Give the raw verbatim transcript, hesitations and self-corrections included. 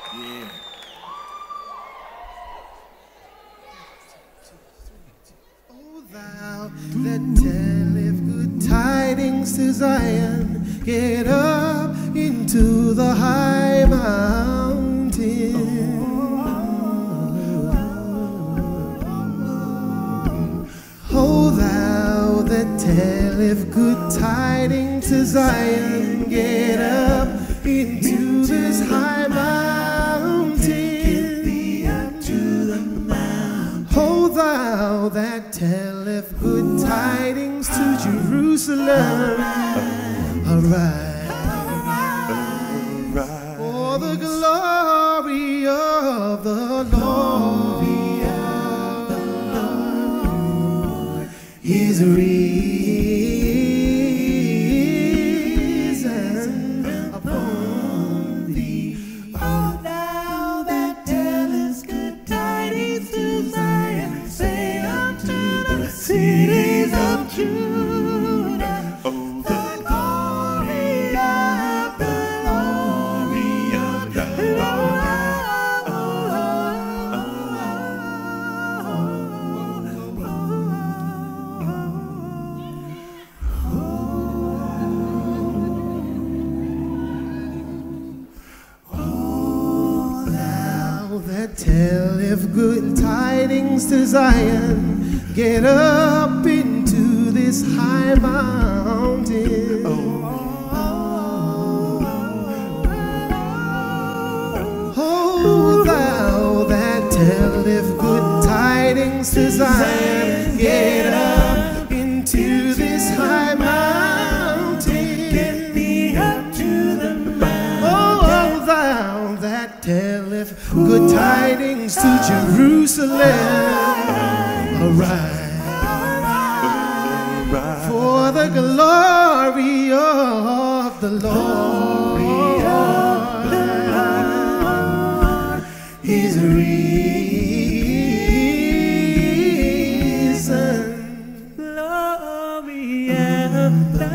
Yeah. O thou that telleth good tidings to Zion, get up into the high mountain. O thou that telleth good tidings to Zion, get up into this high mountain. Get thee up to the mountain. O thou that telleth good tidings to Jerusalem, arise, arise, for the glory of the Lord is risen upon thee. O thou that tellest good tidings to Zion, say unto the cities of Judah, oh, the glory of the glory of the Lord. Tell if good tidings to Zion, get up into this high mountain. Oh, oh thou that tell if good tidings to Zion, get up into this high mountain. Get thee up to the mountain. Oh, thou that telleth good tidings to Jerusalem, arise, for the glory of the Lord is risen. Glory of the